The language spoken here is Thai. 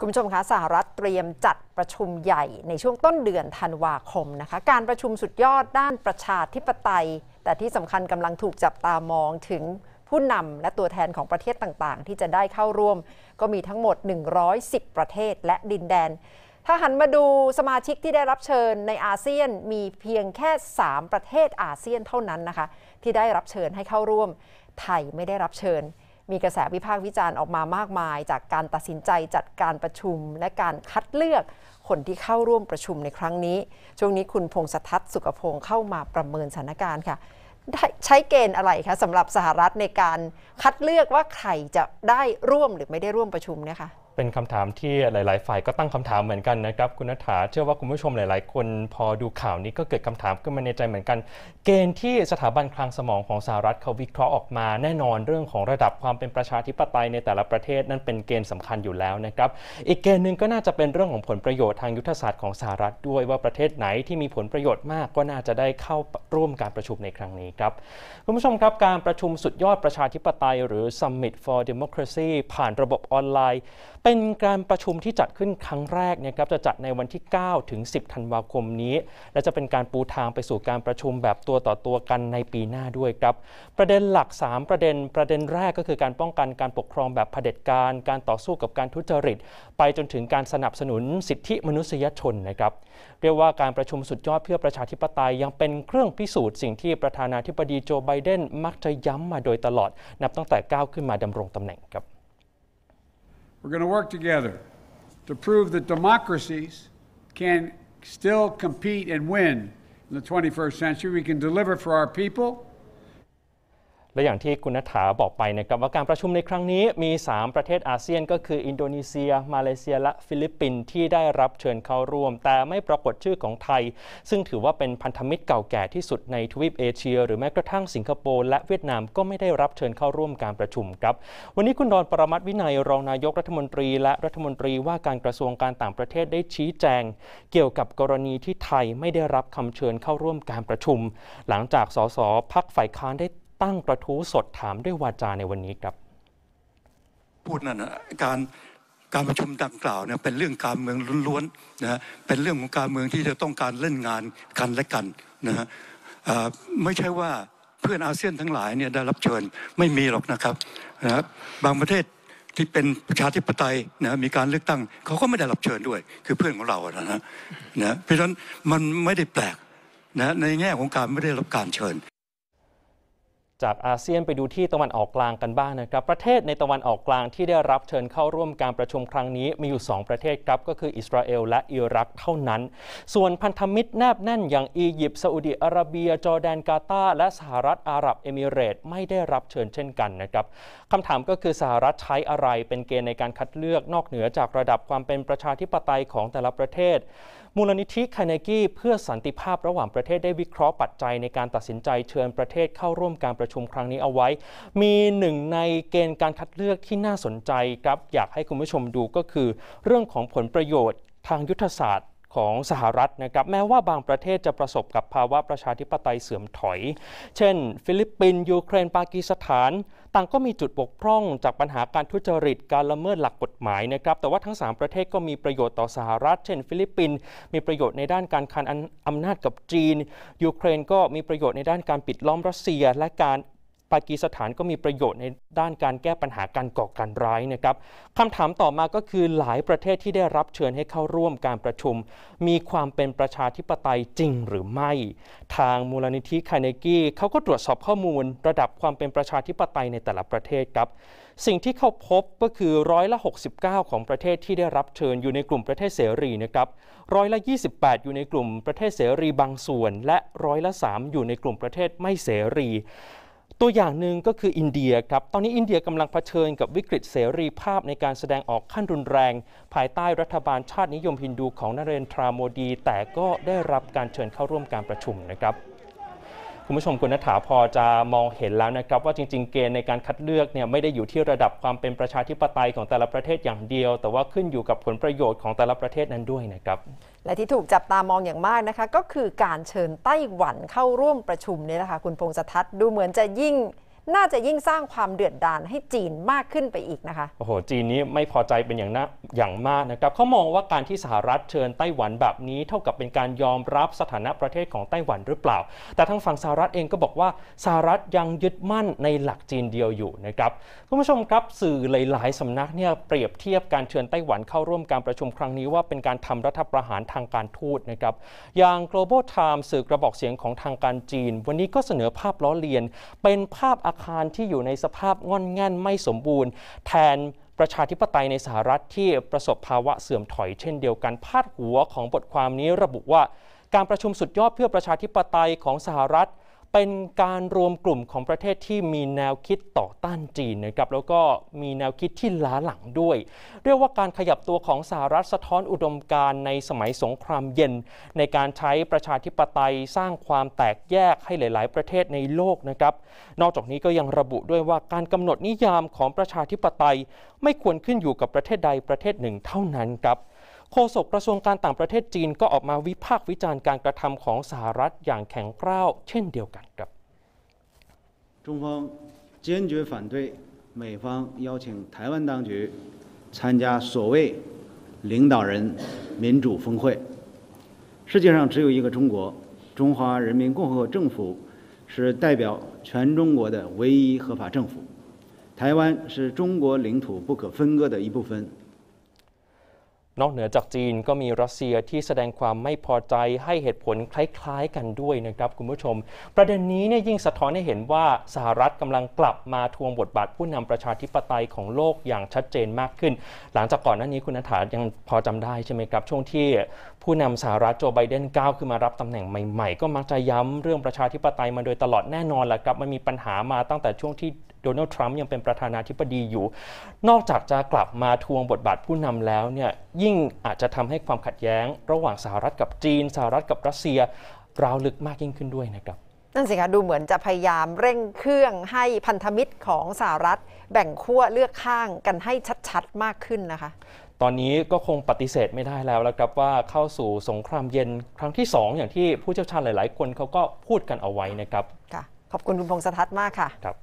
คุณผู้ชมคะสหรัฐเตรียมจัดประชุมใหญ่ในช่วงต้นเดือนธันวาคมนะคะการประชุมสุดยอดด้านประชาธิปไตยแต่ที่สำคัญกำลังถูกจับตามองถึงผู้นำและตัวแทนของประเทศต่างๆที่จะได้เข้าร่วมก็มีทั้งหมด110ประเทศและดินแดนถ้าหันมาดูสมาชิกที่ได้รับเชิญในอาเซียนมีเพียงแค่3ประเทศอาเซียนเท่านั้นนะคะที่ได้รับเชิญให้เข้าร่วมไทยไม่ได้รับเชิญมีกระแสวิพากษ์วิจารณ์ออกมามากมายจากการตัดสินใจจัดการประชุมและการคัดเลือกคนที่เข้าร่วมประชุมในครั้งนี้ช่วงนี้คุณพงษ์ทัศน์สุขพงษ์เข้ามาประเมินสถานการณ์ค่ะใช้เกณฑ์อะไรคะสำหรับสหรัฐในการคัดเลือกว่าใครจะได้ร่วมหรือไม่ได้ร่วมประชุมเนี่ยคะเป็นคำถามที่หลายๆฝ่ายก็ตั้งคำถามเหมือนกันนะครับคุณณฐาเชื่อว่าคุณผู้ชมหลายๆคนพอดูข่าวนี้ก็เกิดคำถามขึ้นมาในใจเหมือนกันเกณฑ์ที่สถาบันคลังสมองของสหรัฐเขาวิเคราะห์ออกมาแน่นอนเรื่องของระดับความเป็นประชาธิปไตยในแต่ละประเทศนั่นเป็นเกณฑ์สำคัญอยู่แล้วนะครับอีกเกณฑ์หนึ่งก็น่าจะเป็นเรื่องของผลประโยชน์ทางยุทธศาสตร์ของสหรัฐด้วยว่าประเทศไหนที่มีผลประโยชน์มากก็น่าจะได้เข้าร่วมการประชุมในครั้งนี้ครับคุณผู้ชมครับการประชุมสุดยอดประชาธิปไตยหรือ Summit for Democracy ผ่านระบบออนไลน์เป็นการประชุมที่จัดขึ้นครั้งแรกนะครับจะจัดในวันที่9ถึง10ธันวาคมนี้และจะเป็นการปูทางไปสู่การประชุมแบบตัวต่อตัวกันในปีหน้าด้วยครับประเด็นหลัก3ประเด็นแรกก็คือการป้องกันการปกครองแบบเผด็จการการต่อสู้กับการทุจริตไปจนถึงการสนับสนุนสิทธิมนุษยชนนะครับเรียกว่าการประชุมสุดยอดเพื่อประชาธิปไตยยังเป็นเครื่องพิสูจน์สิ่งที่ประธานาธิบดีโจไบเดนมักจะย้ำมาโดยตลอดนับตั้งแต่ก้าวขึ้นมาดำรงตำแหน่งครับ We're going to work together to prove that democracies can still compete and win in the 21st century. We can deliver for our people. และอย่างที่คุณณฐาบอกไปนะครับว่าการประชุมในครั้งนี้มี3ประเทศอาเซียนก็คืออินโดนีเซียมาเลเซียและฟิลิปปินส์ที่ได้รับเชิญเข้าร่วมแต่ไม่ปรากฏชื่อของไทยซึ่งถือว่าเป็นพันธมิตรเก่าแก่ที่สุดในทวีปเอเชียหรือแม้กระทั่งสิงคโปร์และเวียดนามก็ไม่ได้รับเชิญเข้าร่วมการประชุมครับวันนี้คุณดอนปรมัตถ์วินัยรองนายกรัฐมนตรีและรัฐมนตรีว่าการกระทรวงการต่างประเทศได้ชี้แจงเกี่ยวกับกรณีที่ไทยไม่ได้รับคำเชิญเข้าร่วมการประชุมหลังจากสสพรรคฝ่ายค้านได้ตั้งกระทู้สดถามด้วยวาจาในวันนี้ครับพูดนั่นนะการประชุมดังกล่าวเนี่ยเป็นเรื่องการเมืองล้วนๆนะฮะเป็นเรื่องของการเมืองที่จะต้องการเล่นงานกันและกันนะฮะไม่ใช่ว่าเพื่อนอาเซียนทั้งหลายเนี่ยได้รับเชิญไม่มีหรอกนะครับบางประเทศที่เป็นประชาธิปไตยนะมีการเลือกตั้งเขาก็ไม่ได้รับเชิญด้วยคือเพื่อนของเรานะเพราะฉะนั้นมันไม่ได้แปลกนะในแง่ของการไม่ได้รับการเชิญจากอาเซียนไปดูที่ตะวันออกกลางกันบ้างนะครับประเทศในตะวันออกกลางที่ได้รับเชิญเข้าร่วมการประชุมครั้งนี้มีอยู่2ประเทศครับก็คืออิสราเอลและอิรักเท่านั้นส่วนพันธมิตรแนบแน่นอย่างอียิปต์ซาอุดิอาระเบียจอร์แดนกาตาร์และสหรัฐอาหรับเอมิเรตส์ไม่ได้รับเชิญเช่นกันนะครับคำถามก็คือสหรัฐใช้อะไรเป็นเกณฑ์ในการคัดเลือกนอกเหนือจากระดับความเป็นประชาธิปไตยของแต่ละประเทศมูลนิธิคาร์เนกีเพื่อสันติภาพระหว่างประเทศได้วิเคราะห์ปัจจัยในการตัดสินใจเชิญประเทศเข้าร่วมการประชุมครั้งนี้เอาไว้มีหนึ่งในเกณฑ์การคัดเลือกที่น่าสนใจครับอยากให้คุณผู้ชมดูก็คือเรื่องของผลประโยชน์ทางยุทธศาสตร์ของสหรัฐนะครับแม้ว่าบางประเทศจะประสบกับภาวะประชาธิปไตยเสื่อมถอยเช่นฟิลิปปินส์ยูเครนปากีสถานต่างก็มีจุดบกพร่องจากปัญหาการทุจริตการละเมิดหลักกฎหมายนะครับแต่ว่าทั้ง3ประเทศก็มีประโยชน์ต่อสหรัฐเช่นฟิลิปปินส์มีประโยชน์ในด้านการคานอำนาจกับจีนยูเครนก็มีประโยชน์ในด้านการปิดล้อมรัสเซียและการปากีสถานก็มีประโยชน์ในด้านการแก้ปัญหาการก่อการร้ายนะครับคำถามต่อมาก็คือหลายประเทศที่ได้รับเชิญให้เข้าร่วมการประชุมมีความเป็นประชาธิปไตยจริงหรือไม่ทางมูลนิธิคาร์เนกีเขาก็ตรวจสอบข้อมูลระดับความเป็นประชาธิปไตยในแต่ละประเทศครับสิ่งที่เขาพบก็คือ69%ของประเทศที่ได้รับเชิญอยู่ในกลุ่มประเทศเสรีนะครับ28%อยู่ในกลุ่มประเทศเสรีบางส่วนและ3%อยู่ในกลุ่มประเทศไม่เสรีตัวอย่างหนึ่งก็คืออินเดียครับตอนนี้อินเดียกำลังเผชิญกับวิกฤตเสรีภาพในการแสดงออกขั้นรุนแรงภายใต้รัฐบาลชาตินิยมฮินดูของนเรนทราโมดีแต่ก็ได้รับการเชิญเข้าร่วมการประชุมนะครับคุณผู้ชมคุณณฐาพอจะมองเห็นแล้วนะครับว่าจริงๆเกณฑ์ในการคัดเลือกเนี่ยไม่ได้อยู่ที่ระดับความเป็นประชาธิปไตยของแต่ละประเทศอย่างเดียวแต่ว่าขึ้นอยู่กับผลประโยชน์ของแต่ละประเทศนั้นด้วยนะครับและที่ถูกจับตามองอย่างมากนะคะก็คือการเชิญไต้หวันเข้าร่วมประชุมนี่แหละค่ะคุณพงษ์ทัศน์ดูเหมือนจะยิ่งน่าจะยิ่งสร้างความเดือดดาลให้จีนมากขึ้นไปอีกนะคะโอ้โหจีนนี้ไม่พอใจเป็นอย่างมากนะครับเขามองว่าการที่สหรัฐเชิญไต้หวันแบบนี้เท่ากับเป็นการยอมรับสถานะประเทศของไต้หวันหรือเปล่าแต่ทางฝั่งสหรัฐเองก็บอกว่าสหรัฐยังยึดมั่นในหลักจีนเดียวอยู่นะครับคุณผู้ชมครับสื่อหลายๆสำนักเนี่ยเปรียบเทียบการเชิญไต้หวันเข้าร่วมการประชุมครั้งนี้ว่าเป็นการทำรัฐประหารทางการทูตนะครับอย่าง Global Times สื่อกระบอกเสียงของทางการจีนวันนี้ก็เสนอภาพล้อเลียนเป็นภาพอาคารที่อยู่ในสภาพง่อนแง่นไม่สมบูรณ์แทนประชาธิปไตยในสหรัฐที่ประสบภาวะเสื่อมถอยเช่นเดียวกันพาดหัวของบทความนี้ระบุว่าการประชุมสุดยอดเพื่อประชาธิปไตยของสหรัฐเป็นการรวมกลุ่มของประเทศที่มีแนวคิดต่อต้านจีนนะครับแล้วก็มีแนวคิดที่ล้าหลังด้วยเรียกว่าการขยับตัวของสหรัฐสะท้อนอุดมการณ์ในสมัยสงครามเย็นในการใช้ประชาธิปไตยสร้างความแตกแยกให้หลายๆประเทศในโลกนะครับนอกจากนี้ก็ยังระบุด้วยว่าการกำหนดนิยามของประชาธิปไตยไม่ควรขึ้นอยู่กับประเทศใดประเทศหนึ่งเท่านั้นครับโฆษกกระทรวงการต่างประเทศจีนก็ออกมาวิพากษ์วิจารณ์การกระทำของสหรัฐอย่างแข็งกร้าวเช่นเดียวกันครับ中方坚决反对美方邀请台湾当局参加所谓领导人民主峰会。世界上只有一个中国，中华人民共和国政府是代表全中国的唯一合法政府。台湾是中国领土不可分割的一部分。 นอกเหนือจากจีนก็มีรัสเซียที่แสดงความไม่พอใจให้เหตุผลคล้ายๆกันด้วยนะครับคุณผู้ชมประเด็นนี้เนี่ยยิ่งสะท้อนให้เห็นว่าสหรัฐกำลังกลับมาทวงบทบาทผู้นำประชาธิปไตยของโลกอย่างชัดเจนมากขึ้นหลังจากก่อนหน้านี้คุณณฐายังพอจำได้ใช่ไหมครับช่วงที่ผู้นำสหรัฐโจไบเดนก้าวขึ้นมารับตำแหน่งใหม่ๆก็มักจะย้ำเรื่องประชาธิปไตยมาโดยตลอดแน่นอนแหละครับมันมีปัญหามาตั้งแต่ช่วงที่โดนัลด์ทรัมป์ยังเป็นประธานาธิบดีอยู่นอกจากจะกลับมาทวงบทบาทผู้นำแล้วเนี่ยยิ่งอาจจะทำให้ความขัดแย้งระหว่างสหรัฐกับจีนสหรัฐกับรัสเซียร้าวลึกมากยิ่งขึ้นด้วยนะครับนั่นสิคะดูเหมือนจะพยายามเร่งเครื่องให้พันธมิตรของสหรัฐแบ่งขั้วเลือกข้างกันให้ชัดๆมากขึ้นนะคะตอนนี้ก็คงปฏิเสธไม่ได้แล้วครับว่าเข้าสู่สงครามเย็นครั้งที่2อย่างที่ผู้เชี่ยวชาญหลายๆคนเขาก็พูดกันเอาไว้นะครับค่ะขอบคุณคุณพงษ์สทัศน์มากค่ะครับ